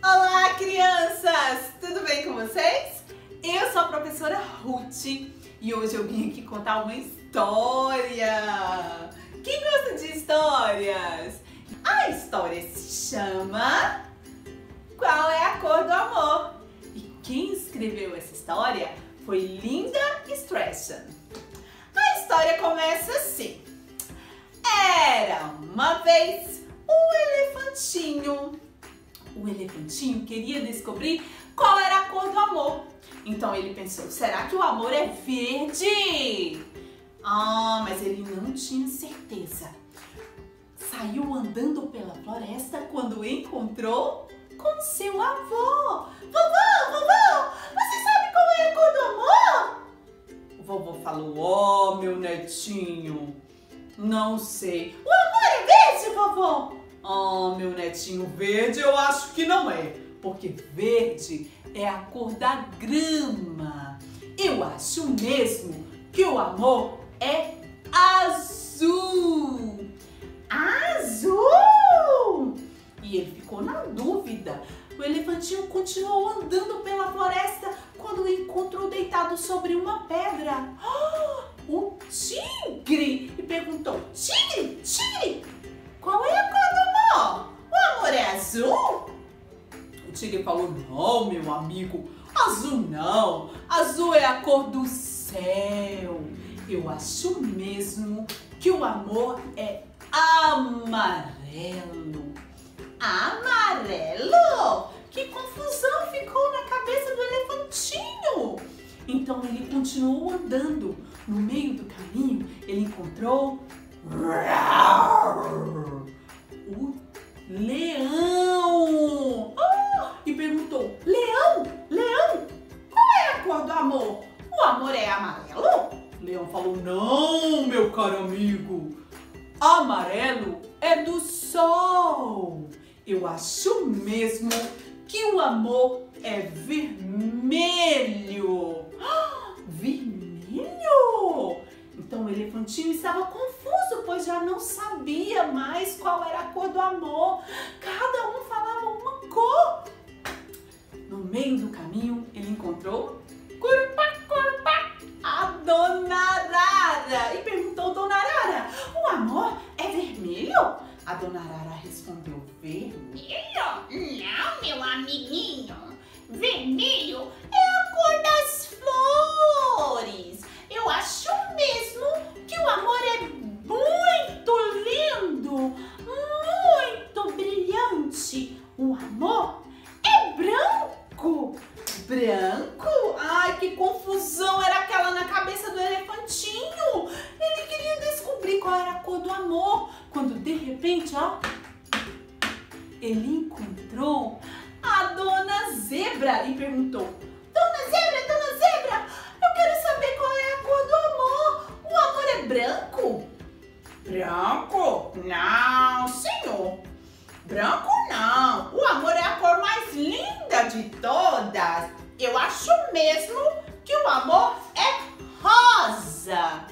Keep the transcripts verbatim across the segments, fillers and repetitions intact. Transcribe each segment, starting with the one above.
Olá, crianças! Tudo bem com vocês? Eu sou a professora Ruth e hoje eu vim aqui contar uma história. Quem gosta de histórias? A história se chama Qual é a Cor do Amor? E quem escreveu essa história foi Linda Strachan. A história começa assim. Era uma vez um elefantinho. O elefantinho queria descobrir qual era a cor do amor. Então ele pensou, será que o amor é verde? Ah, mas ele não tinha certeza. Saiu andando pela floresta quando encontrou com seu avô. Vovô, vovô, você sabe qual é a cor do amor? O vovô falou, ó, oh, meu netinho, não sei. O amor é verde, vovô? Oh, meu netinho, verde eu acho que não é, porque verde é a cor da grama. Eu acho mesmo que o amor é azul. Azul! E ele ficou na dúvida. O elefantinho continuou andando pela floresta quando encontrou deitado sobre uma pedra o tigre e perguntou, tigre, tigre, qual é a cor do amor? O amor é azul? O tigre falou, não, meu amigo, azul não. Azul é a cor do céu. Eu acho mesmo que o amor é amarelo. Amarelo? Que confusão ficou na cabeça do elefantinho. Então ele continuou andando. No meio do caminho, ele encontrou o leão ah, e perguntou, leão, leão, qual é a cor do amor? O amor é amarelo? O leão falou, não, meu caro amigo, amarelo é do sol. Eu acho mesmo que o amor é vermelho. Ah, vermelho? Então o elefantinho estava confuso, pois já não sabia mais qual era a cor do amor. Cada um falava uma cor. No meio do caminho, ele encontrou curupá, curupá, a Dona Arara e perguntou, Dona Arara, o amor é vermelho? A Dona Arara respondeu, vermelho? Não, meu amiguinho. Vermelho é a cor das flores. Eu acho mesmo que o amor é muito lindo, muito brilhante. O amor é branco. Branco? Ai, que confusão era aquela na cabeça do elefantinho. Ele queria descobrir qual era a cor do amor, quando de repente, ó, ele encontrou a Dona Zebra e perguntou, Dona Zebra, Dona Zebra, eu quero saber qual é a cor do amor. O amor é branco? Branco? Não, senhor. Branco não. O amor é a cor mais linda de todas. Eu acho mesmo que o amor é rosa.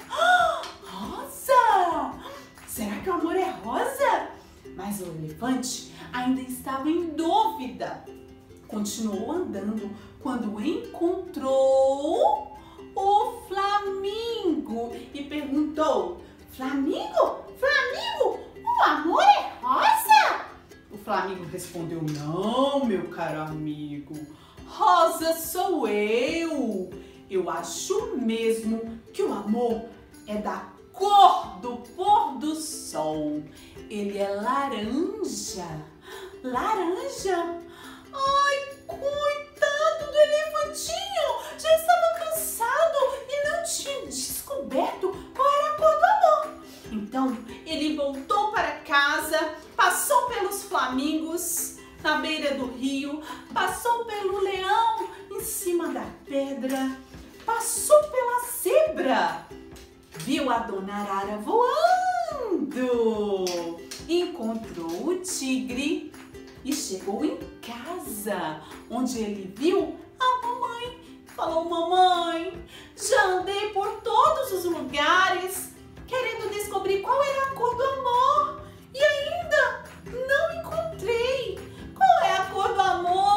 Rosa? Será que o amor é rosa? Mas o elefante ainda estava em dúvida. Continuou andando quando encontrou o flamingo e perguntou, Flamingo, Flamingo, o amor é rosa? O flamingo respondeu, não, meu caro amigo, rosa sou eu. Eu acho mesmo que o amor é da cor do pôr do sol. Ele é laranja. Laranja? Ai, coitado do elefantinho, já estava cansado e não tinha descoberto qual era a cor do amor. Então, ele voltou para casa, passou pelos flamingos na beira do rio, passou pelo leão em cima da pedra, passou pela zebra, viu a Dona Arara voando, encontrou o tigre e chegou em casa, onde ele viu a mamãe. Falou, mamãe, já andei por todos os lugares, querendo descobrir qual era a cor do amor e ainda não encontrei. Qual é a cor do amor?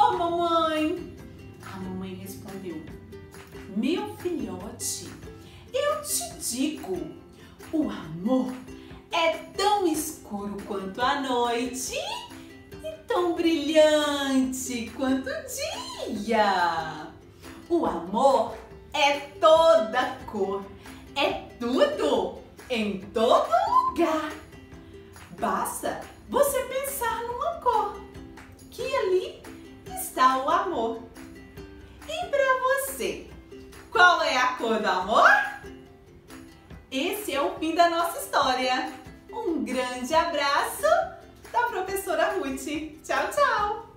Meu filhote, eu te digo, o amor é tão escuro quanto a noite e tão brilhante quanto o dia. O amor é toda cor, é tudo, em todo lugar. Basta você pensar numa cor, que ali está o amor. E para você, qual é a cor do amor? Esse é o fim da nossa história. Um grande abraço da professora Ruth. Tchau, tchau!